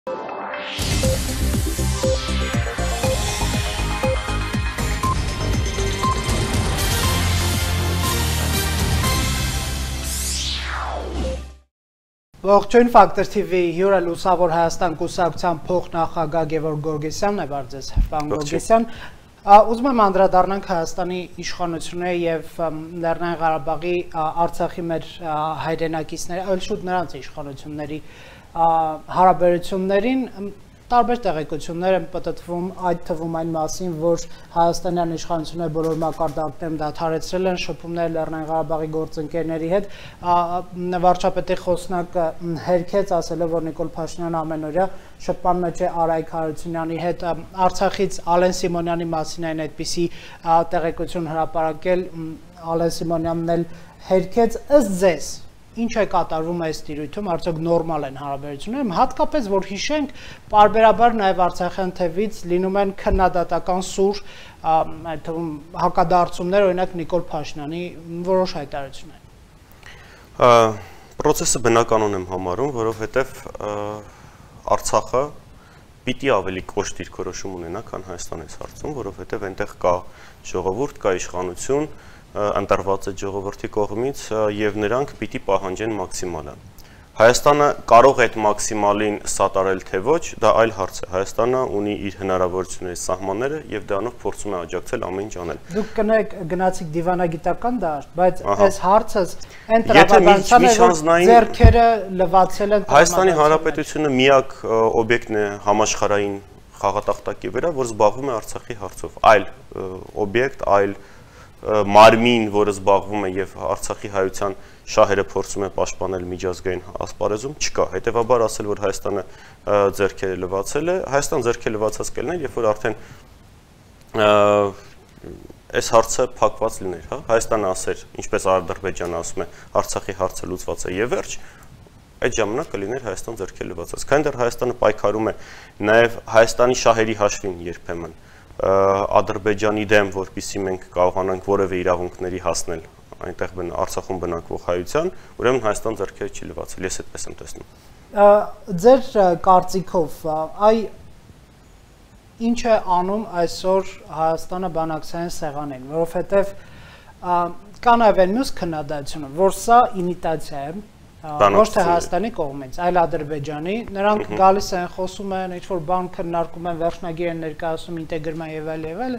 Ողջույն Factor TV հյուրը լուսավոր Հայաստան կուսակցության փոխնախագահ Գևորգ Գորգեսյանն է բարձես պարոն Գորգեսյան ուզում եմ անդրադառնանք Հայաստանի իշխանությունների եւ Լեռնային Ղարաբաղի Արցախի մեր հայրենակիցների այլ շուտ նրանց իշխանությունների հարաբերություններին տարբեր տեղեկություններ են պատտվում այդ թվում այն մասին, որ հայաստանյան իշխանությունները բոլոր մակարդակներում դադարեցրել են շփումները Լեռնային Ղարաբաղի գործընկերների հետ, վարչապետի խոսնակը հերքեց ասելով, որ Նիկոլ Փաշինյանը ամենօրյա շփման մեջ է Արայք Հարությունյանի հետ, Արցախից Ալեն Սիմոնյանի մասին այն այդպիսի տեղեկություն հրապարակել, Ալեն Սիմոնյանն էլ հերքեց, ըստ ձեզ ինչ է կատարվում այս տիրույթում, արդյոք նորմալ են հարաբերությունները, հատկապես որ հիշենք, պարբերաբար նաև արցախյան թևից լինում են քննադատական սուր, այդ թվում հակադարձումներ, օրինակ Նիկոլ Փաշինյանի որոշ հայտարարություններ։ Պրոցեսը բնականon եմ համարում, որովհետև Արցախը պիտի ավելի կոշտ դիրքորոշում ունենա, քան Հայաստանից հարցում, որովհետև այնտեղ կա ժողովուրդ, կա իշխանություն, ընտրված է ժողովրդի կողմից եւ նրանք պիտի պահանջեն մաքսիմալը։ Հայաստանը կարող է այդ մաքսիմալին սատարել թե ոչ, դա այլ հարց է։ Հայաստանը ունի իր հնարավորությունների սահմանները եւ դրանով փորձում է աջակցել ամեն ինչ անել։ Դուք գնացիք դիվանագիտական դաշտ, բայց այս հարցը այն տրամաբանության է, որ ձեռքերը լվացել են Հայաստանի Հանրապետությունը միակ օբյեկտն է համաշխարհային խաղատախտակի վրա, որ զբաղվում է Արցախի հարցով։ Այլ օբյեկտ, այլ մարմին, որը զբաղվում է եւ Արցախի հայության շահերը փորձում է պաշտպանել միջազգային ասպարեզում, չկա։ Հետևաբար ասել, որ Հայաստանը ձեռքերը լվացել է, Հայաստան ձեռքերը լվացած կլիներ, երբ որ արդեն այս հարցը փակված լիներ, հա։ Հայաստանը ասեր, ինչպես Ադրբեջանը ասում է, Արցախի հարցը լուծված է եւ վերջ, այդ ժամանակ կլիներ Հայաստան ձեռքերը լվացած։ Քանի դեռ Հայաստանը պայքարում է նաեւ Հայաստանի շահերի հաշվին երբեմն Ադրբեջանի դեմ, որպեսզի մենք կարողանանք որևէ իրավունքների հասնել այնտեղ Արցախում բնակվող հայության, ուրեմն Հայաստան ձեռքերը չի լվացել, ես այդպես եմ տեսնում։ Ձեր կարծիքով, ինչ է անում այսօր Հայաստանը բանակցային սեղանին, որովհետև կա նաև այն մյուս քննադատությունը, որ սա իմիտացիա է, ոչ թե Հայաստանի կողմից, այլ Ադրբեջանի, նրանք գալիս են, խոսում են, ինչ-որ բան քննարկում են, վերջնագիր են ներկայացնում, ինտեգրման եւ այլ,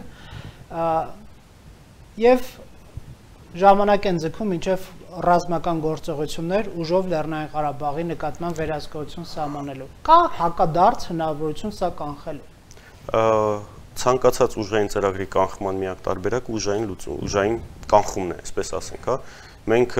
եւ ժամանակ են ձգում մինչեւ ռազմական գործողություններ ուժով Լեռնային Ղարաբաղի նկատմամբ վերահսկողություն սահմանելու։ Կա հակադարձ հնարավորություն սա կանխելու։ Ցանկացած ուժային ծրագրի կանխման միակ տարբերակը ուժային կանխումն է, այսպես ասենք, հա։ Մենք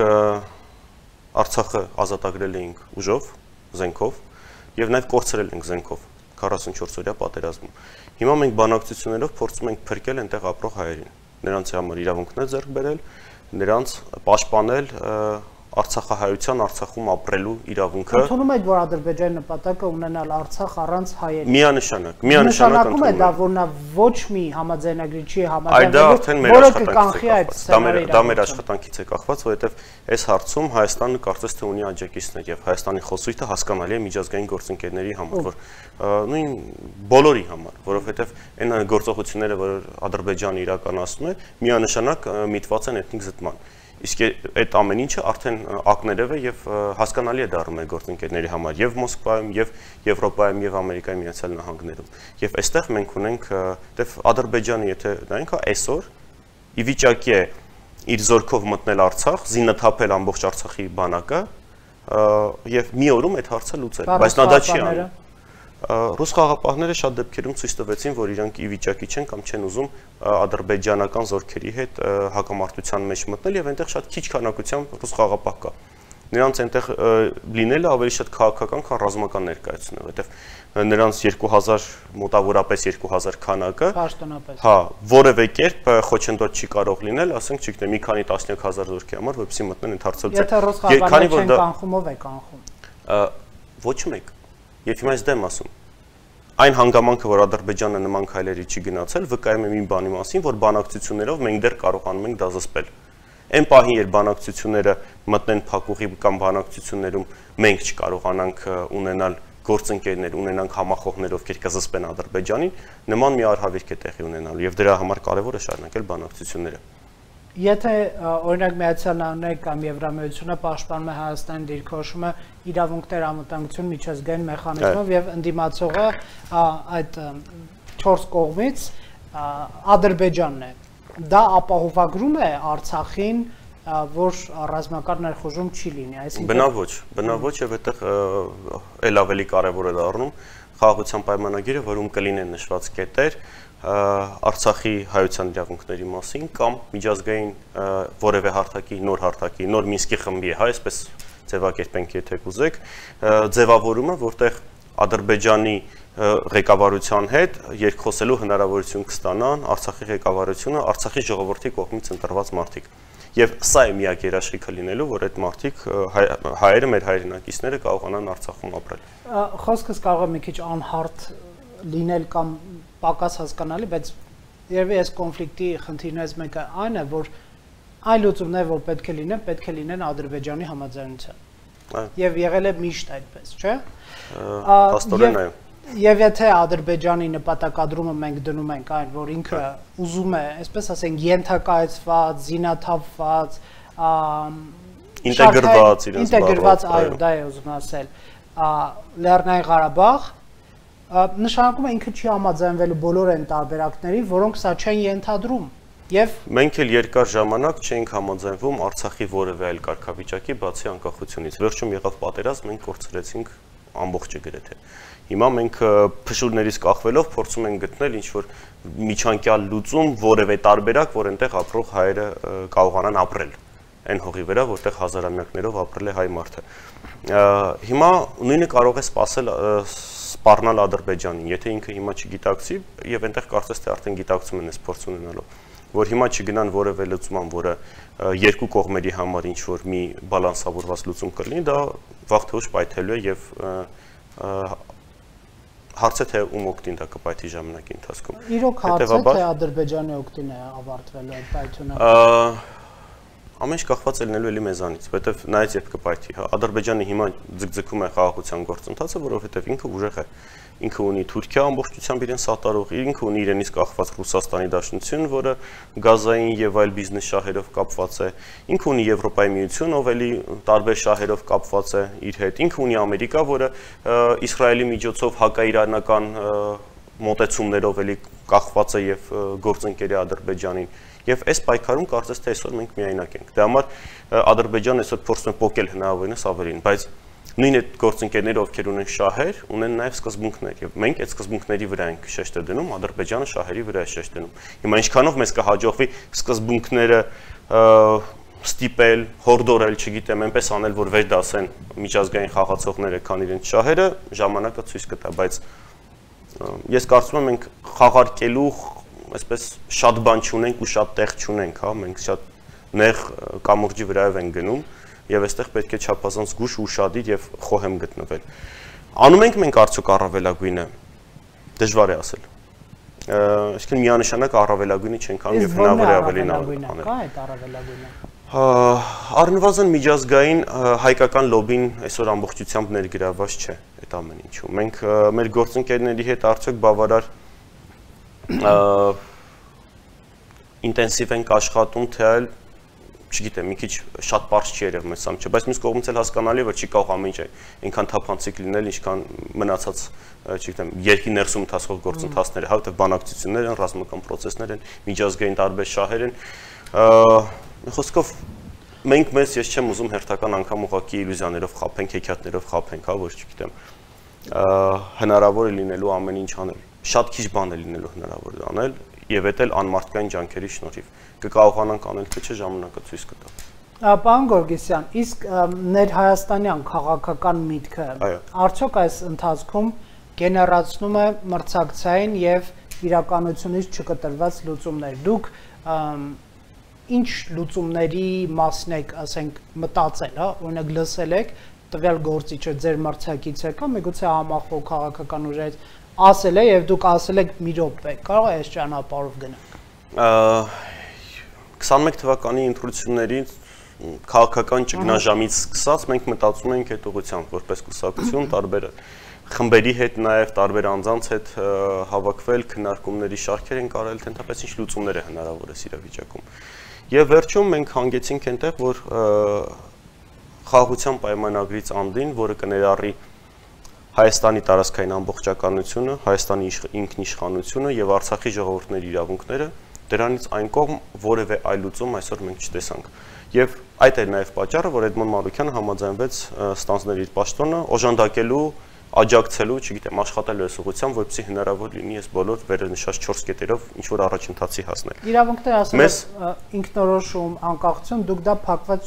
Արցախը ազատագրել էինք ուժով, զենքով եւ նաեւ կորցրել ենք զենքով 44-օրյա պատերազմում։ Հիմա մենք բանակցություններով փորձում ենք փրկել այնտեղ ապրող հայերին, նրանց համար իրավունքներ ձեռք բերել, նրանց պաշտպանել Արցախահայության Արցախում ապրելու իրավունքը։ Ընդունում եք, որ Ադրբեջանի նպատակը ունենալ Արցախ առանց հայերի։ Միանշանակ նշանակում է դա, որ նա ոչ մի համաձայնագրի չի համաձայնվել, որը կկանխի այդ սցենարը։ Դա մեր աշխատանքից է կախված, որովհետև այս հարցում Հայաստանը կարծես թե ունի աջակիցներ եւ Հայաստանի խոսույթը հասկանալի է միջազգային գործընկերների համար, որ նույն բոլորի համար, որովհետև այն գործողությունները, որ Ադրբեջանը իրականացնում է, միանշանակ միտված են էթնիկ զտման։ Իսկ այդ ամեն ինչը արդեն ակներև է եւ հասկանալի է դառնում է գործընկերների համար եւ Մոսկվայում եւ Եվրոպայում եւ Ամերիկայի Միացյալ Նահանգներում։ Եվ այստեղ մենք ունենք դեպ Ադրբեջանը, եթե նայենք, այսօր ի վիճակի է իր զորքով մտնել Արցախ, զինաթափել ամբողջ Արցախի բանակը եւ մի օրում այդ հարցը լուծել, բայց նա դա չի անում։ Ռուս խաղապահները շատ դեպքերում ցույց տվեցին, որ իրանք ի վիճակի չեն կամ չեն ուզում ադրբեջանական զորքերի հետ հակամարտության մեջ մտնել եւ այնտեղ շատ քիչ քանակությամբ ռուս խաղապահ կա։ Նրանց այնտեղ լինելը ավելի շատ քաղաքական, քան ռազմական ներկայացություն է, որովհետեւ նրանց 2000 մոտավորապես 2000 քանակը, հա, որևէ կերպ խոչընդոտ չի կարող լինել, ասենք, չգիտեմ, մի քանի տասնյակ հազար զորքի համար, որպեսզի մտնեն այդ հարցը լուծեն։ Եթե ռուս խաղապահները չեն կանխում, ով է կանխում։ Ոչ մեկ։ Եվ հիմա ես դեմ ասում։ Այն հանգամանքը, որ Ադրբեջանը նման քայլերի չի գնացել, վկայում է մի բանի մասին, որ բանակցություններով մենք դեռ կարողանում ենք դա զսպել։ Այն պահին, երբ բանակցությունները մտնեն փակուղի կամ բանակցություններում մենք չկարողանանք ունենալ գործընկերներ ունենանք համախոհներ, ովքեր կզսպեն Ադրբեջանին, նման մի արհավիրք է տեղի ունենալու եւ դրա համար կարեւոր է շարունակել բանակցությունները։ Եթե օրինակ Միացյալ Նահանգները կամ Եվրամիությունը պաշտպանում է Հայաստանի դիրքորոշումը իրավունքներ անվտանգություն միջազգային մեխանիզմով եւ ընդդիմացողը այդ 4 կողմից Ադրբեջանն է, դա ապահովագրում է Արցախին, որ ռազմական ներխուժում չի լինի, այսինքն բնավ ոչ եւ այդտեղ էլ ավելի կարեւոր է դառնում խաղաղության պայմանագիրը, որում կլինեն նշված կետեր Արցախի հայության իրավունքների մասին կամ միջազգային որևէ հարթակի, նոր Մինսկի խմբի է, այսպես ձևակերպենք, եթե կուզեք, ձևավորումը, որտեղ Ադրբեջանի ղեկավարության հետ երկխոսելու հնարավորություն կստանան Արցախի ղեկավարությունը, Արցախի ժողովրդի կողմից ընտրված մարդիկ։ Եվ սա է միակ երաշխիքը լինելու, որ այդ մարդիկ հայերը, մեր հայրենակիցները կարողանան Արցախում ապրել։ Խոսքս կարող է մի քիչ անհարթ լինել կամ պակաս հասկանալի, բայց երևի այս կոնֆլիկտի խնդիրներից մեկը այն է, որ այն լուծումները, որ պետք է լինեն Ադրբեջանի համաձայնությամբ։ Եվ եղել է միշտ այդպես, չէ՞։ Փաստորեն այո։ Եվ եթե Ադրբեջանի նպատակադրումը մենք դնում ենք այն, որ ինքը ուզում է, այսպես ասենք, ենթակայացված, զինաթափված, ինտեգրված, այո, դա է ուզում ասել, Լեռնային Ղարաբաղ, նշանակում է ինքը չի համաձայնվելու բոլոր այն տարբերակների, որոնք սա չեն ենթադրում։ Եվ մենք էլ երկար ժամանակ չենք համաձայնվում Արցախի որևէ այլ կարգավիճակի բացի անկախությունից։ Վերջում եղավ պատերազմ, մենք կորցրեցինք ամբողջը գրեթե։ Հիմա մենք փշուրներից կախվելով փորձում ենք գտնել ինչ-որ միջանկյալ լուծում, որևէ տարբերակ, որ այնտեղ ապրող հայերը կարողանան ապրել այն հողի վրա, որտեղ հազարամյակներով ապրել է հայ մարդը։ Հիմա նույնը կարող է սպառնալ Ադրբեջանին, եթե ինքը հիմա չգիտակցի, եւ այնտեղ կարծես թե արդեն գիտակցում են այս փորձ ունենալով, որ հիմա չգնան որևէ լուծման, որը երկու կողմերի համար ինչ-որ մի բալանսավորված լուծում կլինի, դա վաղ թե ուշ պայթելու է եւ հարցը թե ում օգտին դա կպայթի ժամանակի ընթացքում։ Իրոք հարցը թե Ադրբեջանի օգտին է ավարտվելու այդ պայթյունը։ Ամեն ինչ կախված է լինելու էլի մեզանից, որովհետև նայած երբ կպայթի, Ադրբեջանը հիմա ձգձգում է խաղաղության գործընթացը, որովհետև ինքը ուժեղ է։ Ինքը ունի Թուրքիա ամբողջությամբ իրեն սատարող, ինքը ունի իրենից կախված Ռուսաստանի Դաշնություն, որը գազային եւ այլ բիզնես շահերով կապված է։ Ինքը ունի Եվրոպայի միություն, ով էլի տարբեր շահերով կապված է իր հետ։ Ինքը ունի Ամերիկա, որը Իսրայելի միջոցով հակաիրանական մոտեցումներով էլի կախված է եւ գործընկեր է Ադրբեջանին։ Եվ այս պայքարում կարծես թե այսօր մենք միայնակ ենք։ Դրա համար Ադրբեջանը այսօր փորձում է փոկել հնարավորինս ավելին, բայց նույն այդ գործընկերները, ովքեր ունեն շահեր, ունեն նաև սկզբունքներ, եւ մենք այդ սկզբունքների վրա ենք շեշտը դնում, Ադրբեջանը շահերի վրա է շեշտ դնում։ Հիմա ինչքանով մեզ կհաջողվի սկզբունքները ստիպել, հորդորել, չգիտեմ, այնպես անել, որ վեր դասեն միջազգային խաղացողները, քան իրենց շահերը, ժամանակը ցույց կտա, բայց ես կարծում եմ մենք խաղարկելու այսպես շատ բան չունենք ու շատ տեղ չունենք, հա, մենք շատ նեղ կամուրջի վրայով ենք գնում եւ այստեղ պետք է չափազանց զգուշ ու ուշադիր եւ խոհեմ գտնվել։ Անում ենք մենք արդյոք առավելագույնը, դժվար է ասել։ Այսինքն միանշանակ առավելագույնը չենք անում եւ հնարավոր է ավելին անել։ Կա այդ առավելագույնը։ Առնվազն միջազգային հայկական լոբին այսօր ամբողջությամբ ներգրավված չէ այդ ամեն ինչում։ Մենք մեր գործընկերների հետ արդյոք բավարար ինտենսիվ ենք աշխատում, թե այլ չգիտեմ, մի քիչ շատ པարզ չի երևում այս ամենը, բայց մյուս կողմից էլ հասկանալի է, որ չի կարող ամեն ինչ այնքան թափանցիկ լինել, ինչքան մնացած, չգիտեմ, երկի ներսում ընթացող գործընթացները, հա, թե բանակցություններ են, ռազմական պրոցեսներ են, միջազգային տարբեր շահեր են։ Խոսքով մենք մեզ ես չեմ ուզում հերթական անգամ ուղղակի իլյուզիաներով խաբենք, հեքիաթներով խաբենք, հա, որ չգիտեմ, հնարավոր է լինելու ամեն ինչ անել։ Շատ քիչ բան է լինելու հնարավոր անել եւ դա էլ անմարդկային ջանքերի շնորհիվ կկարողանանք անել, թե չէ ժամանակը ցույց կտա։ Պարոն Գորգիսյան, իսկ ներհայաստանյան քաղաքական միտքը արդյոք այս ընթացքում գեներացնում է մրցակցային եւ իրականությունից չկտրված լուծումներ։ Դուք ինչ լուծումների մասին եք, ասենք, մտածել, հա, օրինակ լսել եք տվյալ գործիչը ձեր մրցակիցը կամ միգուցե համախոհ քաղաքական ուժերից ասել է եւ դուք ասել եք մի րոպե, կարող է այս ճանապարհով գնանք։ 21 թվականի ընտրություններից քաղաքական ճգնաժամից սկսած մենք մտածում ենք այդ ուղղությամբ, որպես կուսակցություն տարբեր խմբերի հետ նաև տարբեր անձանց հետ հավաքվել, քննարկումների շարքեր են կարել, թե ընդհանրապես ինչ լուծումներ է հնարավոր այս իրավիճակում։ Եվ վերջում մենք հանգեցինք այնտեղ, որ խաղաղության պայմանագրից անդին, որը կներառի Հայաստանի տարածքային ամբողջականությունը, Հայաստանի ինքնիշխանությունը եւ Արցախի ժողովուրդների իրավունքները, դրանից այն կողմ որևէ այլ լուծում այսօր մենք չտեսանք։ Եվ այդ էր նաեւ պատճառը, որ Էդմոն Մանուկյանը համաձայնվեց ստանձնել իր պաշտոնը, օժանդակելու, աջակցելու, չգիտեմ, աշխատելու այս ուղղությամբ, որպեսզի հնարավոր լինի այս բոլոր վերնշած 4 կետերով ինչ որ առաջընթացի հասնել։ Իրավունքները ասած ինքնորոշում, անկախություն, դուք դա փակված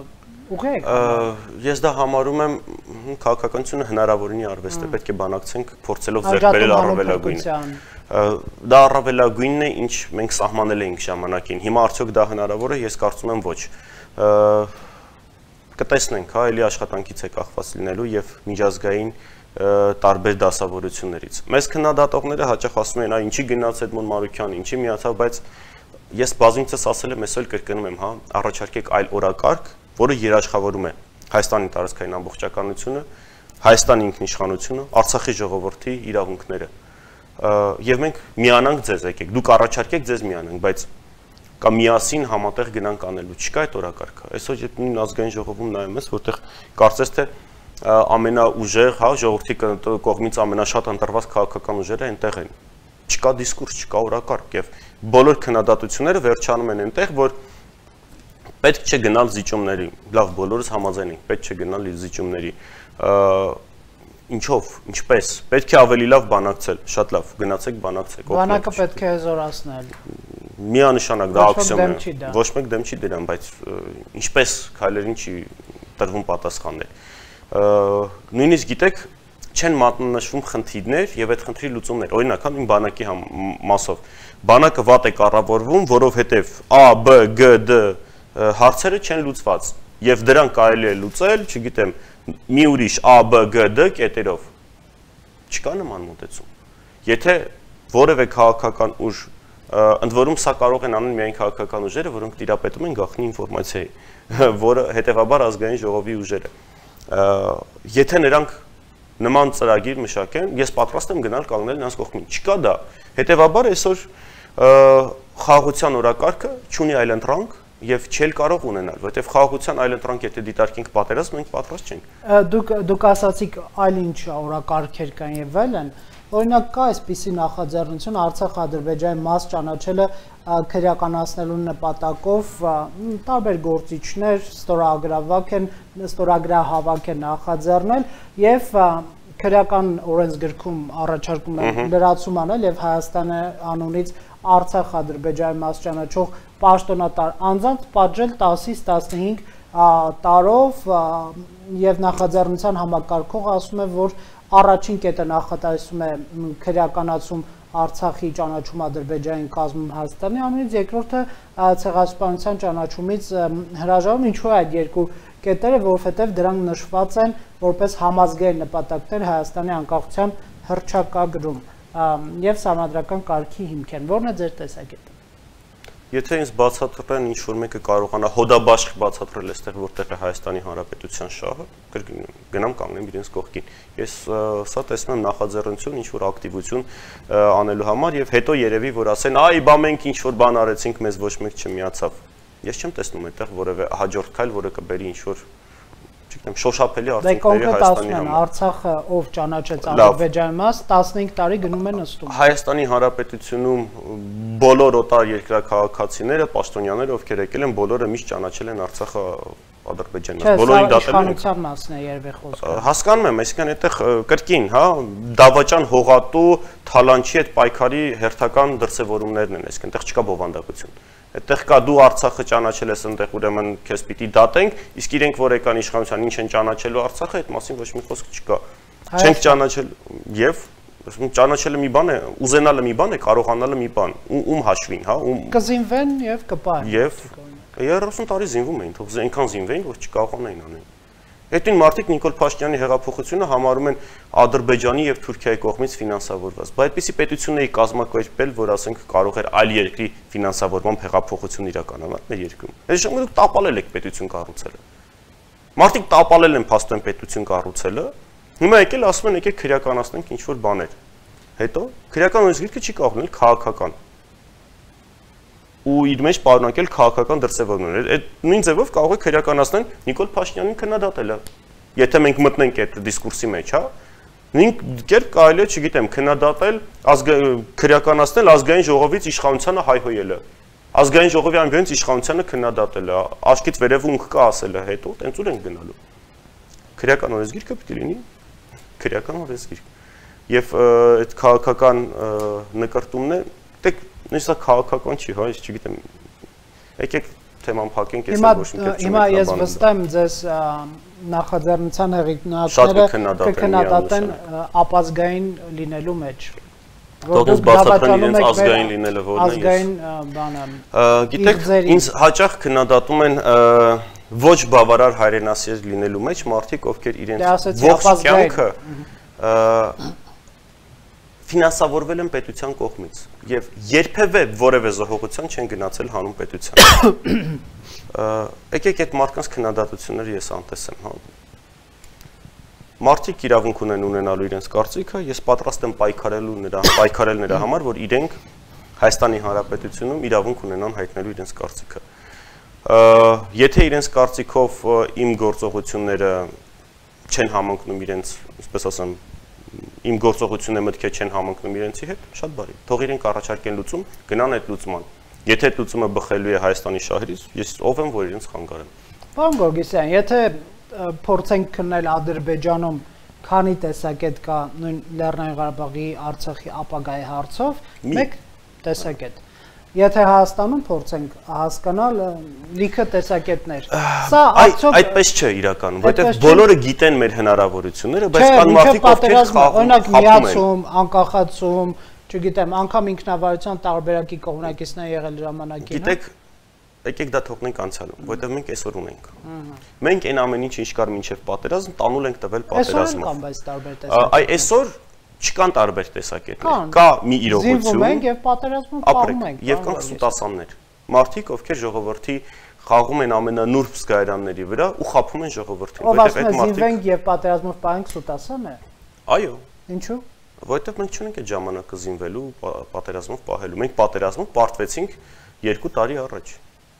Ես դա համարում եմ քաղաքականությունը հնարավորինի արվեստ է, պետք է բանակցենք փորձելով ձեռք բերել առավելագույնը։ Դա առավելագույնն է, ինչ մենք սահմանել էինք ժամանակին։ Հիմա արդյոք դա հնարավոր է, ես կարծում եմ ոչ։ Կտեսնենք, հա, էլի աշխատանքից է կախված լինելու եւ միջազգային տարբեր դասավորություններից։ Մեզ քննադատողները հաճախ ասում են, ինչի գնաց Էդմոն Մանուկյանը, ինչի միացավ, բայց ես բազմիցս ասել եմ, այսօր կրկնում եմ, հա, առաջարկեք այլ օրակարգ, որը երաշխավորում է Հայաստանի տարածքային ամբողջականությունը, Հայաստանի ինքնիշխանությունը, Արցախի ժողովրդի իրավունքները։ Եվ մենք միանանք ձեզ, եկեք, դուք առաջարկեք ձեզ միանանք, բայց կամ միասին համատեղ գնանք անելու, չկա այդ օրակարգը։ Այսօր երբ նույն ազգային ժողովում նայում ես, որտեղ կարծես թե ամենաուժեղ, հա, ժողովրդի կողմից ամենաշատ ընտրված քաղաքական ուժերը այնտեղ են։ Չկա դիսկուրս, չկա օրակարգ եւ բոլոր քննադատությունները վերջանում են այնտեղ, որ պետք չէ գնալ զիջումների, լավ, բոլորս համաձայն ենք, պետք չէ գնալ զիջումների, ինչով, ինչպես, պետք է ավելի լավ բանակցել, շատ լավ, գնացեք բանակցեք։ Բանակը պետք է հզորացնել։ Միանշանակ դա աքսիոմ է, ոչ մեկ դեմ չի դրան, բայց ինչպես քայլերին չի տրվում պատասխաններ։ Նույնիսկ գիտեք, չեն մատնանշվում խնդիրներ եւ այդ խնդրի լուծումներ, օրինակ, իմ բանակի մասով, բանակը վատ է կառավարվում, որովհետեւ A, B, G, D հարցերը չեն լուծված եւ դրանք կարելի է լուծել, չգիտեմ, մի ուրիշ A, B, G, D կետերով։ Չկա նման մոտեցում։ Եթե որևէ քաղաքական ուժ, ընդ որում սա կարող են անել միայն քաղաքական ուժերը, որոնք տիրապետում են գաղտնի ինֆորմացիայի, որը հետեւաբար ազգային ժողովի ուժերը։ Եթե նրանք նման ծրագիր մշակեն, ես պատրաստ եմ գնալ կանգնել նրանց կողքին։ Չկա դա։ Հետեւաբար այսօր խաղաղության օրակարգը չունի այլընտրանք եւ չել կարող ունենալ, որովհետեւ խաղաղության այլընտրանք եթե դիտարկենք պատերազմ, մենք պատրաստ չենք։ Դուք ասացիք այլ ինչ օրակարգեր կան եւ այլն, օրինակ կա այսպիսի նախաձեռնություն Արցախ-Ադրբեջանի մաս ճանաչելը քրեականացնելու նպատակով տարբեր գործիչներ ստորագրահավաք են նախաձեռնել եւ քրեական օրենսգրքում առաջարկում են լրացում անել եւ Հայաստանի անունից Արցախ-Ադրբեջանի մաս ճանաչող պաշտոնատար անձանց պատժել 10-ից 15 տարով եւ նախաձեռնության համակարգողը ասում է, որ առաջին կետը նախատեսում է քրեականացում Արցախի ճանաչում Ադրբեջանի կազմում Հայաստանի անունից, երկրորդը ցեղասպանության ճանաչումից հրաժարվում, ինչու է այդ երկու կետերը, որովհետեւ դրանք նշված են որպես համազգային նպատակներ Հայաստանի անկախության հռչակագրում եւ սահմանադրական կարգի հիմք են։ Որն է ձեր տեսակետը։ Եթե ինձ բացատրեն ինչ որ մեկը կարողանա հոդաբաշխ բացատրել այստեղ որտեղ է Հայաստանի Հանրապետության շահը, գնամ կանգնեմ իրենց կողքին։ Ես սա տեսնում եմ նախաձեռնություն, ինչ որ ակտիվություն անելու համար եւ հետո երևի որ ասեն, այ բա մենք ինչ որ բան արեցինք, մեզ ոչ մեկ չմիացավ։ Ես չեմ տեսնում այդտեղ որևէ հաջորդ քայլ, որը կբերի ինչ որ չգիտեմ, շոշափելի արդյունքների Հայաստանի համար։ Արցախը ով ճանաչեց Ադրբեջանի մաս 15 տարի գնում է նստում։ Հայաստանի Հանրապետությունում բոլոր օտար երկրաքաղաքացիները, պաշտոնյաները, ովքեր եկել են, բոլորը միշտ ճանաչել են Արցախը Ադրբեջանի մաս։ Բոլորին դատել են։ Իշխանության մասն է երևի խոսքը։ Հասկանում եմ, այսինքն այդտեղ կրկին, հա, դավաճան հողատու թալանչի այդ պայքարի հերթական դրսևորումներն են, այսինքն այդտեղ չկա բովանդակություն։ Այդտեղ կա դու Արցախը ճանաչել ես, այնտեղ ուրեմն քեզ պիտի դատենք, իսկ իրենք որ եկան իշխանության ինչ են ճանաչելու Արցախը, այդ մասին ոչ մի խոսք չկա։ Չենք ճանաչել եւ ճանաչելը մի բան է, ուզենալը մի բան է, կարողանալը մի բան, ում հաշվին, հա, ում կզինվեն եւ կպահեն։ Եվ 30 տարի զինվում էին, թող այնքան զինվեին, որ չկարողանային անել։ Այդտին մարդիկ Նիկոլ Փաշինյանի հեղափոխությունը համարում են Ադրբեջանի եւ Թուրքիայի կողմից ֆինանսավորված։ Բայց այդպիսի պետությունների կազմակերպել, որ ասենք կարող էր այլ երկրի ֆինանսավորմամբ հեղափոխություն իրականանալ մեր երկրում։ Այս ժամանակ դուք տապալել եք պետություն կառուցելը։ Մարդիկ տապալել են փաստորեն պետություն կառուցելը Հիմա եկել ասում են եկեք քրեականացնենք ինչ որ բաներ։ Հետո քրեական օրենսգիրքը չի կարող լինել քաղաքական։ Ու իր մեջ պարունակել քաղաքական դրսևորումներ։ Այդ նույն ձևով կարող է քրեականացնել Նիկոլ Փաշինյանին քննադատելը։ Եթե մենք մտնենք այդ դիսկուրսի մեջ, հա, նույն կերպ կարելի է, չգիտեմ, քննադատել, քրեականացնել ազգային ժողովից իշխանությանը հայհոյելը։ Ազգային ժողովի ամբիոնից իշխանությանը քննադատելը, աչքից վերև ունք կա ասելը, հետո տենց ուր ենք գնալու։ Քրեական օրենսգիրքը պետք է լինի քրեական օրենսգիրք։ Եվ այդ քաղաքական նկարտումն է, դե նույնիսկ քաղաքական չի, հա, ես չգիտեմ։ Եկեք թեման փակենք, ես ոչ մի կերպ չեմ։ Հիմա ես վստահ եմ ձեզ նախաձեռնության հեղինակները կքննադատեն ապազգային լինելու մեջ։ Թողնես բացատրեն իրենց ազգային լինելը որն է։ Ազգային բանը։ Գիտեք, ինձ հաճախ քննադատում են ոչ բավարար հայրենասեր լինելու մեջ մարդիկ, ովքեր իրենց ողջ կյանքը ֆինանսավորվել են պետության կողմից եւ երբևէ որևէ զոհողության չեն գնացել հանուն պետության։ Եկեք այդ մարդկանց քննադատությունները ես անտեսեմ, հա։ Մարդիկ իրավունք ունեն ունենալու իրենց կարծիքը, ես պատրաստ եմ պայքարել նրա համար, որ իրենք Հայաստանի Հանրապետությունում իրավունք ունենան հայտնելու իրենց կարծիքը։ Եթե իրենց կարծիքով իմ գործողությունները չեն համընկնում իրենց, այսպես ասեմ, իմ գործողությունները մտքեր չեն համընկնում իրենցի հետ, շատ բարի։ Թող իրենք առաջարկեն լուծում, գնան այդ լուծման։ Եթե այդ լուծումը բխելու է Հայաստանի շահերից, ես ով եմ, որ իրենց խանգարեմ։ Պարոն Գորգիսյան, եթե փորձենք քննել Ադրբեջանում քանի տեսակետ կա նույն Լեռնային Ղարաբաղի, Արցախի ապագայի հարցով, մեկ տեսակետ։ Եթե Հայաստանում փորձենք հասկանալ լիքը տեսակետներ։ Սա այդպես չէ իրականում, որովհետև բոլորը գիտեն մեր հնարավորությունները, բայց կան մարդիկ, ովքեր օրինակ միացում, անկախացում, չգիտեմ, անգամ ինքնավարության տարբերակի կողմնակիցներ եղել ժամանակին։ Գիտեք, եկեք դա թողնենք անցյալում, որովհետև մենք այսօր ունենք։ Մենք այն ամեն ինչ ինչ կար մինչև պատերազմ, տանուլ ենք տվել պատերազմով։ Այսօր կան բայց տարբեր տեսակետներ։ Այ այսօր չկան տարբեր տեսակետներ։ Կա մի իրողություն։ Զինվում ենք եւ պատերազմում պահում ենք։ Եվ կան սուտասաններ։ Մարդիկ, ովքեր ժողովրդի խաղում են ամենանուրբ զգայարանների վրա ու խաբում են ժողովրդին, որովհետև այդ մարդիկ զինվենք եւ պատերազմով պահենք սուտասան է։ Այո։ Ինչու՞։ Որովհետև մենք չունենք այդ ժամանակը զինվելու, պատերազմով պահելու։ Մենք պատերազմով պարտվեցինք 2 տարի առաջ։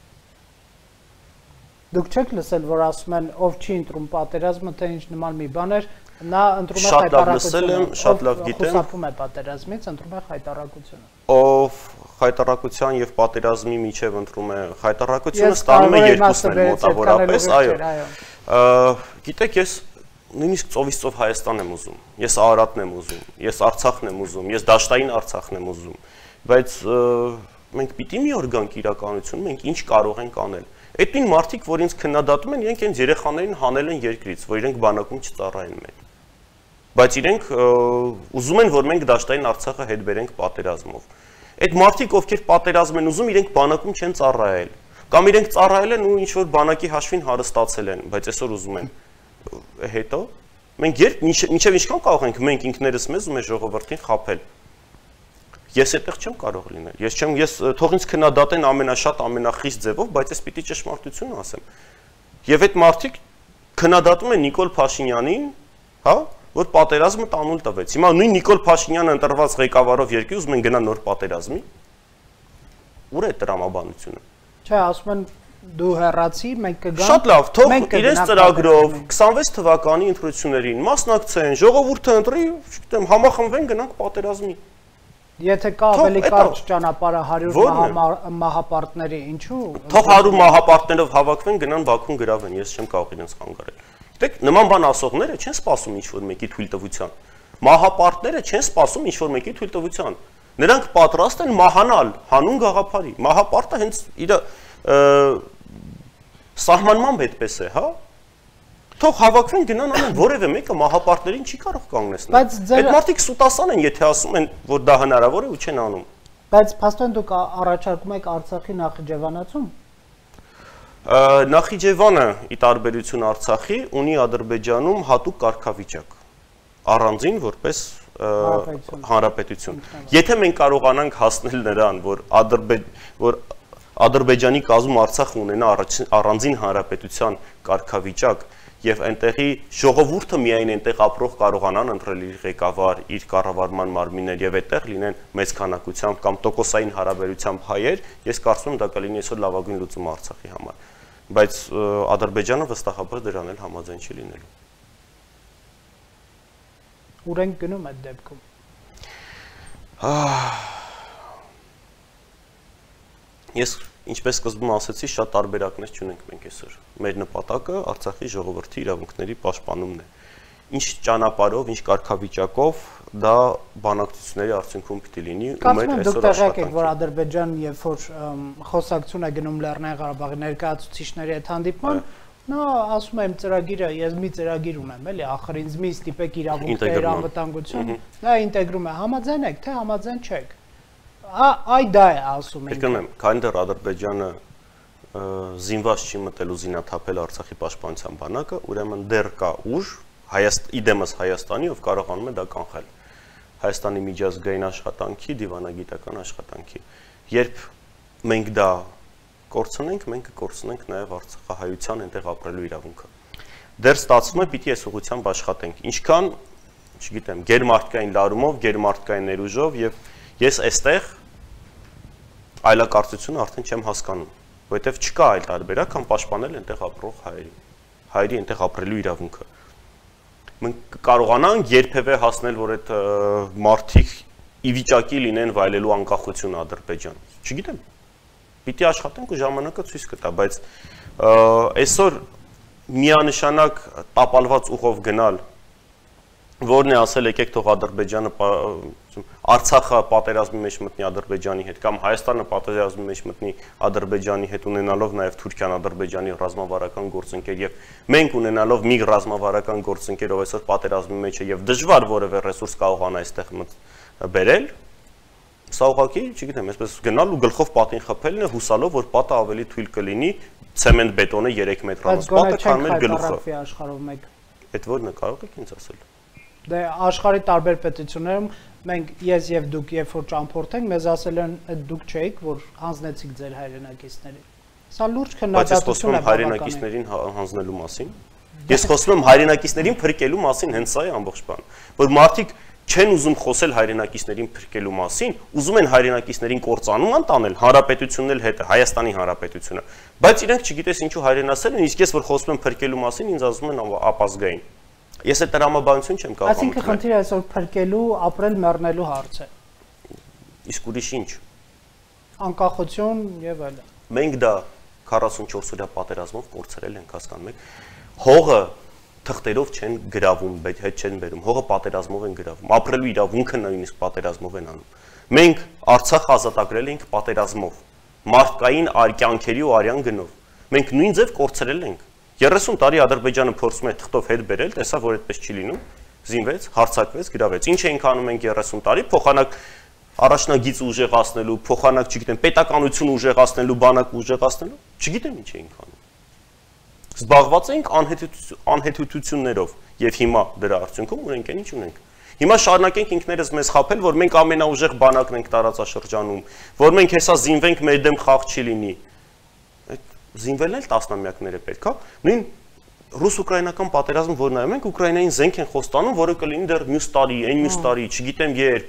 Դուք չեք լսել, որ ասում են, ով չի ընտրում պատերազմը, թե ինչ նման մի բան էր, նա ընտրում է խայտարակությունը։ Շատ լավ գիտեմ։ Խուսափում է պատերազմից, ընտրում է խայտարակությունը։ Ով խայտարակության եւ պատերազմի միջև ընտրում է խայտարակությունը, ստանում է երկուսն էլ մոտավորապես, այո։ Գիտեք, ես նույնիսկ ծովից ծով Հայաստան եմ ուզում, ես Արարատն եմ ուզում, ես Արցախն եմ ուզում, ես Դաշտային Արցախն եմ ուզում, բայց մենք պիտի մի օր գանք իրականություն, մենք ինչ կարող ենք անել։ Այդ նույն մարդիկ, որ ինձ քննադատում են, իրենք այն երեխաներին հանել են երկրից, որ իրենք բանակում չծառայեն մեզ։ Բայց իրենք ուզում են, որ մենք Դաշտային Արցախը հետ բերենք պատերազմով։ Այդ մարդիկ, ովքեր պատերազմ են ուզում, իրենք բանակում չեն ծառայել, կամ իրենք ծառայել են ու ինչ որ բանակի հաշվին հարստացել են, բայց այսօր ուզում են հետո մենք երբ մինչև ինչքան կարող ենք մենք ինքներս մեզ ու մեր ժողովրդին խաբել։ Ես այդտեղ չեմ կարող լինել։ Ես թող ինձ քննադատեն ամենաշատ, ամենախիստ ձևով, բայց ես պիտի ճշմարտությունը ասեմ։ Եվ այդ մարդիկ քննադատում են Նիկոլ Փաշինյանին, հա, որ պատերազմը տանուլ տվեց։ Հիմա նույն Նիկոլ Փաշինյանը ընտրված ղեկավարով երկրի ուզում են գնալ նոր պատերազմի։ Ուր է տրամաբանությունը։ Չէ, ասում են դու հեռացի, մենք կգանք։ Շատ լավ, թող իրենց ծրագրով 26 թվականի ընտրություններին մասնակցեն, ժողովուրդը ընտրի, չգիտեմ, համախմբվեն, գնանք պատերազմի։ Եթե կա ավելի կարճ ճանապարհը 100 մահապարտների, ինչու։ Թող 100 մահապարտներով հավաքվեն, գնան Բաքուն գրավեն, ես չեմ կարող իրենց խանգարել։ Գիտեք, նման բան ասողները չեն սպասում ինչ-որ մեկի թույլտվության։ Մահապարտները չեն սպասում ինչ-որ մեկի թույլտվության։ Նրանք պատրաստ են մահանալ հանուն գաղափարի։ Մահապարտը հենց իր սահմանմամբ այդպես է, հա։ Թող հավաքվեն գնան անեն, որևէ մեկը մահապարտներին չի կարող կանգնեցնել։ Այդ մարդիկ սուտասան են, եթե ասում են, որ դա հնարավոր է ու չեն անում։ Բայց փաստորեն դուք առաջարկում եք Արցախի նախիջևանացում։ Նախիջևանը, ի տարբերություն Արցախի, ունի Ադրբեջանում հատուկ կարգավիճակ, առանձին որպես հանրապետություն։ Եթե մենք կարողանանք հասնել նրան, որ Ադրբեջանի կազմում Արցախը ունենա առանձին հանրապետության կարգավիճակ եւ այնտեղի ժողովուրդը միայն այնտեղ ապրող կարողանան ընտրել իր ղեկավար, իր կառավարման մարմիններ եւ այդտեղ լինեն մեծ քանակությամբ կամ տոկոսային հարաբերությամբ հայեր, ես կարծում եմ դա կլինի այսօր լավագույն լուծումը Արցախի համար։ Բայց Ադրբեջանը վստահաբար դրան էլ համաձայն չի լինելու։ Ուր են գնում այդ դեպքում։ Ես ինչպես սկզբում ասացի, շատ տարբերակներ չունենք մենք այսօր։ Մեր նպատակը Արցախի ժողովրդի իրավունքների պաշտպանումն է։ Ինչ ճանապարհով, ինչ կարգավիճակով դա բանակցությունների արդյունքում պիտի լինի ու մեր այսօր աշխատանքը։ Որ Ադրբեջանն երբ որ խոսակցություն է գնում Լեռնային Ղարաբաղի ներկայացուցիչների հետ հանդիպման, նա ասում է իմ ծրագիրը, ես մի ծրագիր ունեմ, էլի, ախր ինձ մի ստիպեք իրավունքներ, անվտանգություն, դա ինտեգրում է, համաձայն եք, թե համաձայն չեք։ Այ դա է ասում ենք։ Եկնեմ, քանի դեռ Ադրբեջանը զինված չի մտել ու զինաթափել Արցախի պաշտպանության բանակը, ուրեմն դեռ կա ուժ իդեմս Հայաստանի, ով կարողանում է դա կանխել։ Հայաստանի միջազգային աշխատանքի, դիվանագիտական աշխատանքի։ Երբ մենք դա կորցնենք, մենք կկորցնենք նաև արցախահայության այնտեղ ապրելու իրավունքը։ Դեռ ստացվում է պիտի այս ուղղությամբ աշխատենք։ Ինչքան, չգիտեմ, գերմարտկային լարումով, գերմարտկային ներուժով եւ ես այստեղ այլակարծությունը արդեն չեմ հասկանում, որովհետեւ չկա այլ տարբերակ, քան պաշտպանել այնտեղ ապրող հայերի այնտեղ ապրելու իրավունքը։ Մենք կարողանանք երբևէ հասնել, որ այդ մարդիկ ի վիճակի լինեն վայելելու անկախություն Ադրբեջան։ Չգիտեմ։ Պիտի աշխատենք ու ժամանակը ցույց կտա, բայց այսօր միանշանակ տապալված ուղով գնալ, որն է ասել եկեք թող Ադրբեջանը Արցախը պատերազմի մեջ մտնի Ադրբեջանի հետ կամ Հայաստանը պատերազմի մեջ մտնի Ադրբեջանի հետ ունենալով նաև Թուրքիան Ադրբեջանի ռազմավարական գործընկեր եւ մենք ունենալով մի ռազմավարական գործընկեր, ով այսօր պատերազմի մեջ է եւ դժվար որևէ ռեսուրս կարողանա այստեղ բերել, սա ուղղակի, չգիտեմ, այսպես գնալ ու գլխով պատին խփելն է հուսալով, որ պատը ավելի թույլ կլինի ցեմենտ բետոնը 3 մետրանոց պատը, քան մեր գլուխը։ Այդ որն է, կարող եք ինձ ասել։ Դե աշխարհի տարբեր պետություններում մենք ես եւ դուք երբ որ ճամփորդ ենք, մեզ ասել են դուք չէիք, որ հանձնեցիք ձեր հայրենակիցներին։ Սա լուրջ քննադատություն է հայրենակիցներին հանձնելու մասին։ Ես խոսում եմ հայրենակիցներին փրկելու մասին, հենց սա է ամբողջ բան, որ մարդիկ չեն ուզում խոսել հայրենակիցներին փրկելու մասին, ուզում են հայրենակիցներին կործանման տանել, հանրապետությունն էլ հետը, Հայաստանի հանրապետությունը, բայց իրենք չգիտես ինչու հայրենասեր են, իսկ ես որ խոսում եմ փրկելու մասին, ինձ ասում են ապազգային։ Ես այդ տրամաբանություն չեմ կարող։ Այսինքն խնդիրը այսօր փրկելու, ապրել մեռնելու հարց է։ Իսկ ուրիշ ինչ։ Անկախություն եւ այլն։ Մենք դա 44 օրյա պատերազմով կորցրել ենք, հասկանում եք։ Հողը թղթերով չեն գրավում, հետ չեն բերում։ Հողը պատերազմով են գրավում։ Ապրելու իրավունքը նույնիսկ պատերազմով են անում։ Մենք Արցախ ազատագրել ենք պատերազմով, մարդկային կյանքերի ու արյան գնով։ Մենք նույն ձև կորցրել ենք։ 30 տարի Ադրբեջանը փորձում է թղթով հետ բերել, տեսավ որ այդպես չի լինում, զինվեց, հարձակվեց, գրավեց։ Ինչ էինք անում մենք 30 տարի, փոխանակ առաջնագիծ ուժեղացնելու, փոխանակ, չգիտեմ, պետականություն ուժեղացնելու, բանակ ուժեղացնելու, չգիտեմ ինչ էինք անում։ Զբաղված էինք անհետություններով եւ հիմա դրա արդյունքում ունենք այն ինչ ունենք։ Հիմա շարունակենք ինքներս մեզ խաբել, որ մենք ամենաուժեղ բանակն ենք տարածաշրջանում, որ մենք հեսա զինվենք, մեր դեմ խաղ չի լինի։ Զինվելն էլ տասնամյակներ է պետք է։ Նույն ռուս-ուկրաինական պատերազմը, որ նայում ենք, Ուկրաինային զենք են խոստանում, որը կլինի դեռ մյուս տարի, այն մյուս տարի, չգիտեմ երբ։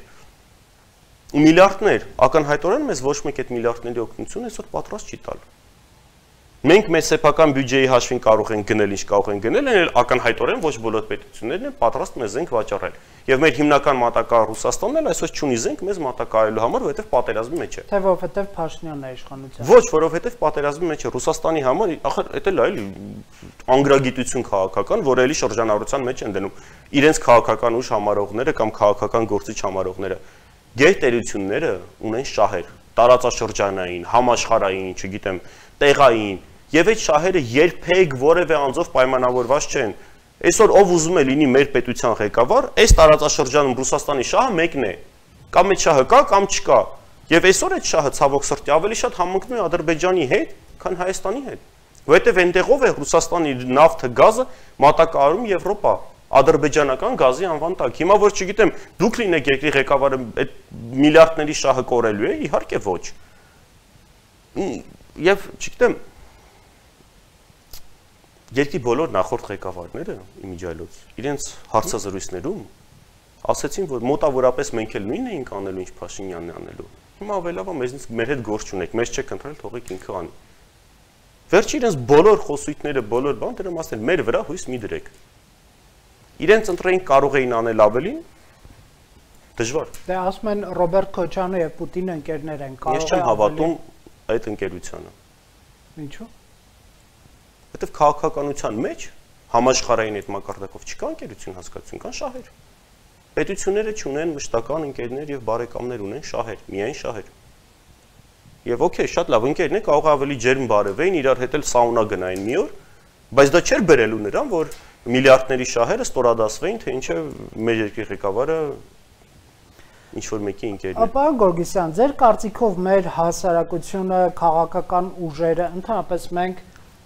Ու միլիարդներ, ակնհայտորեն մեզ ոչ մեկ այդ միլիարդների օգնություն այսօր պատրաստ չի տալ։ Մենք մեր սեփական բյուջեի հաշվին կարող ենք գնել, ինչ կարող ենք գնել, այլ ակնհայտորեն ոչ բոլոր պետություններն են պատրաստ մեզ զենք վաճառել։ Եվ մեր հիմնական մատակա Ռուսաստանն էլ այսօր չունի զենք մեզ մատակարելու համար, որովհետև պատերազմի մեջ է։ Թե որովհետև Փաշինյանն է իշխանության։ Ոչ, որովհետև պատերազմի մեջ է Ռուսաստանի համար, ախր դա էլ այլ անգրագիտություն քաղաքական, որը էլի շրջանառության մեջ են դնում իրենց քաղաքական ուժ համարողները կամ քաղաքական գործիչ համարողները։ Գերտերությունները ունեն շահեր, տարածաշրջանային, համաշխարհային, չգիտեմ, տեղային, եւ այդ շահերը երբեք որևէ անձով պայմանավորված չեն։ Այսօր ով ուզում է լինի մեր պետության ղեկավար, այս տարածաշրջանում Ռուսաստանի շահը մեկն է։ Կամ այդ շահը կա, կամ չկա։ Եվ այսօր այդ շահը ցավոք սրտի ավելի շատ համընկնում է Ադրբեջանի հետ, քան Հայաստանի հետ։ Որովհետեւ այնտեղով է Ռուսաստանի նավթը, գազը մատակարարում Եվրոպա, ադրբեջանական գազի անվան տակ։ Հիմա որ չգիտեմ, դուք լինեք երկրի ղեկավարը, այդ միլիարդների շահը կորելու է, իհարկե ոչ։ Եվ չգիտեմ, երկրի բոլոր նախորդ ղեկավարները իմիջիայլոց իրենց հարցազրույցներում ասացին, որ մոտավորապես մենք էլ նույնն էինք անելու, ինչ Փաշինյանն է անելու։ Հիմա ավելավա մեզնից մեր հետ գործ չունեք, մեզ չեք ընտրել, թողեք ինքը անի։ Վերջի իրենց բոլոր խոսույթները, բոլոր բան դրամ ասել, մեր վրա հույս մի դրեք։ Իրենց ընտրեին կարող էին անել ավելին, դժվար։ Դե ասում են Ռոբերտ Քոչյանը եւ Պուտինը ընկերներ են, կարող է։ Ես չեմ հավատում այդ ընկերությանը։ Ինչու՞։ Որտեվ քաղաքականության մեջ համաշխարհային այդ մակարդակով չկա ընկերություն հասկացություն, կան շահեր։ Պետությունները չունեն մշտական ընկերներ եւ բարեկամներ ունեն շահեր, միայն շահեր։ Եվ օքեյ, շատ լավ, ընկերներ կարող ավելի ջերմ բարևեին, իրար հետ էլ սաունա գնային մի օր, բայց դա չէր բերելու նրան, որ միլիարդների շահերը ստորադասվեին, թե ինչը մեր երկրի ղեկավարը ինչ որ մեկի ընկերն է։ Պարոն Գորգիսյան, ձեր կարծիքով մեր հասարակությունը, քաղաքական ուժերը, ընդհանրապես մենք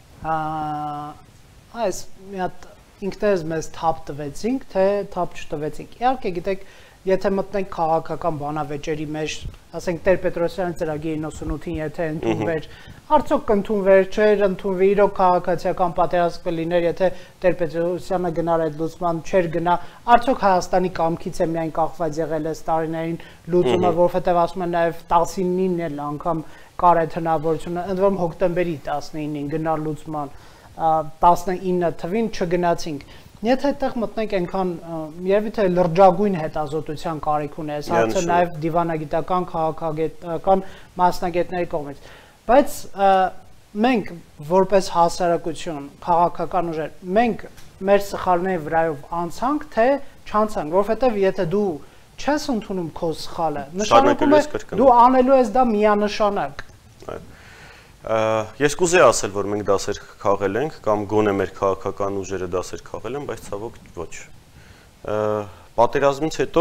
այս մի հատ ինքներս մեզ թափ տվեցինք, թե թափ չտվեցինք։ Իհարկե, գիտեք, եթե մտնենք քաղաքական բանավեճերի մեջ, ասենք Տեր-Պետրոսյանի ծրագիրը 98-ին եթե ընդունվեր, արդյոք կընդունվեր, չէր ընդունվի, իրոք քաղաքացիական պատերազմ կլիներ, եթե Տեր-Պետրոսյանը գնար այդ լուծման, չէր գնա, արդյոք Հայաստանի կամքից է միայն կախված եղել այս տարիներին լուծումը, որովհետև ասում են նաև 19-ին էլ անգամ կար այդ հնարավորությունը, ընդ որում հոկտեմբերի 19-ին գնալ լուծման, 19 թվին չգնացինք։ Եթե այդտեղ մտնենք այնքան երևի թե լրջագույն հետազոտության կարիք ունի, այս հարցը նաև դիվանագիտական, քաղաքագիտական մասնագետների կողմից։ Բայց մենք որպես հասարակություն, քաղաքական ուժեր, մենք մեր սխալների վրայով անցանք, թե չանցանք, որովհետև եթե դու չես ընդունում քո սխալը, նշանակում է դու անելու ես դա միանշանակ։ Ես կուզեի ասել, որ մենք դասեր քաղել ենք, կամ գոնե մեր քաղաքական ուժերը դասեր քաղել են, բայց ցավոք ոչ։ Պատերազմից հետո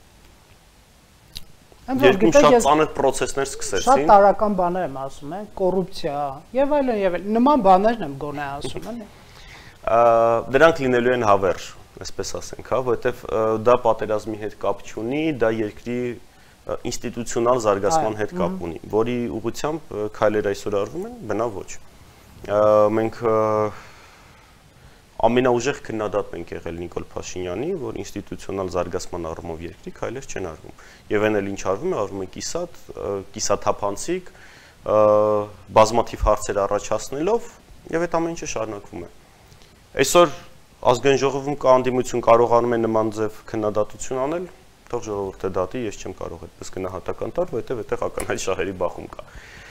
երկու շատ ծանր process-ներ սկսեցին։ Շատ տարական բաներ եմ ասում, կոռուպցիա եւ այլն, նման բաներն եմ գոնե ասում, էլի։ Դրանք լինելու են հավերժ, այսպես ասենք, հա, որովհետեւ դա պատերազմի հետ կապ չունի, դա երկրի ինստիտուցիոնալ զարգացման հետ կապ ունի, որի ուղղությամբ քայլեր այսօր արվում են, բնավ ոչ։ Մենք ամենաուժեղ քննադատն ենք եղել Նիկոլ Փաշինյանի, որ ինստիտուցիոնալ զարգացման առումով երկրի քայլեր չեն արվում։ Եվ այն էլ ինչ արվում է, արվում է կիսատ, կիսաթափանցիկ, բազմաթիվ հարցեր առաջացնելով, եւ այդ ամեն ինչը շարունակվում է։ Այսօր ազգային ժողովում կա անդիմություն կարողանում է նման ձև քննադատություն անել, թող ժողովուրդը դատի, ես չեմ կարող այդպես գնահատական տալ, որովհետև այդտեղ ակնհայտ շահերի բախում կա։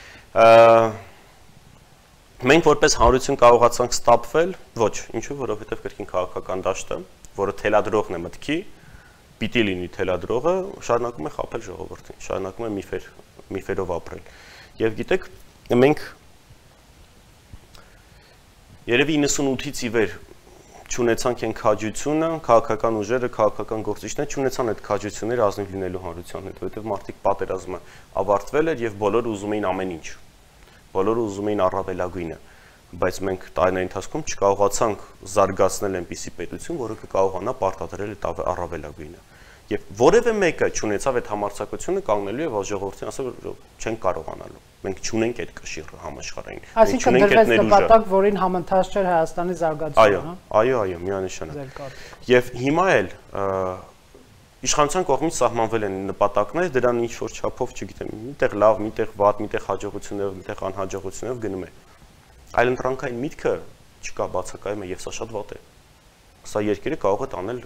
Մենք որպես հանրություն կարողացանք ստապվել, ոչ, ինչու, որովհետև կրկին քաղաքական դաշտը, որը թելադրողն է մտքի, պիտի լինի թելադրողը, շարունակում է խաբել ժողովրդին, շարունակում է միֆերով ապրել։ Եվ գիտեք, մենք երևի 98-ից ի վեր չունեցանք այն քաջությունը, քաղաքական ուժերը, քաղաքական գործիչները չունեցան այդ քաջությունները ազնիվ լինելու հանրության հետ, որովհետև մարդիկ պատերազմը ավարտվել էր եւ բոլորը ուզում էին ամեն ինչ։ Բոլորը ուզում էին առավելագույնը, բայց մենք տարիների ընթացքում չկարողացանք զարգացնել այնպիսի պետություն, որը կկարողանա պարտադրել այդ առավելագույնը։ Եվ որևէ մեկը չունեցավ այդ համարձակությունը կանգնելու եւ ժողովրդին ասել, որ չենք կարողանալու։ Մենք չունենք այդ կշիռը համաշխարհային։ Այսինքն դրվեց նպատակ, որին համընթաց չէր Հայաստանի զարգացումը, հա։ Այո, միանշանակ։ Եւ հիմա էլ իշխանության կողմից սահմանվել են նպատակներ, դրան ինչ որ չափով, չգիտեմ, միտեղ լավ, միտեղ վատ, միտեղ հաջողություններով, միտեղ անհաջողություններով գնում է։ Այլընտրանքային միտքը չկա, բացակայում է եւ սա շատ վատ է։ Սա երկիրը կարող է տանել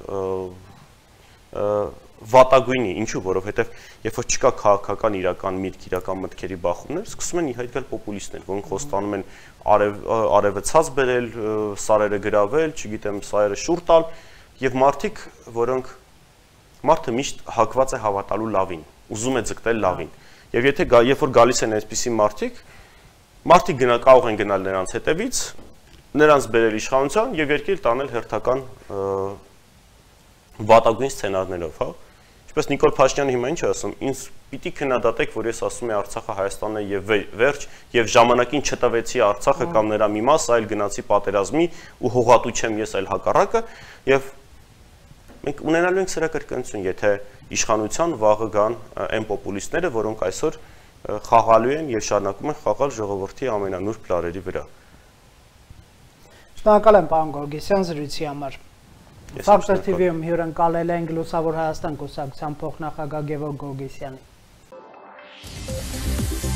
վատագույնի, ինչու, որովհետև երբ որ չկա քաղաքական իրական միտք, իրական մտքերի բախումներ, սկսում են իհայտ գալ պոպուլիստներ, որոնք խոստանում են արևը ցած բերել, սարերը գրավել, չգիտեմ, սարերը շուռ տալ, եւ մարդիկ, որոնք մարդը միշտ հակված է հավատալու լավին, ուզում է ձգտել լավին։ Եվ եթե երբ որ գալիս են այսպիսի մարդիկ կարող են գնալ նրանց հետևից, նրանց բերել իշխանության եւ երկիր տանել հերթական վատագույն սցենարներով, հա։ Ինչպես Նիկոլ Փաշինյանը հիմա ինչ է ասում, ինձ պիտի քննադատեք, որ ես ասում եմ Արցախը Հայաստանն է եւ վերջ, եւ ժամանակին չտվեցի Արցախը կամ նրա մի մաս, այլ գնացի պատերազմի ու հողատու չեմ ես այլ հակառակը եւ մենք ունենալու ենք սրա կրկնություն, եթե իշխանության վաղը գան այն պոպուլիստները, որոնք այսօր խաղալու են եւ շարունակում են խաղալ ժողովրդի ամենանուրբ լարերի վրա։ Շնորհակալ եմ պարոն Գորգեսյան զրույցի համար։ Ես Factor TV-ում հյուրընկալել ենք Լուսավոր Հայաստան կուսակցության փոխնախագահ Գևորգ Գորգեսյանին։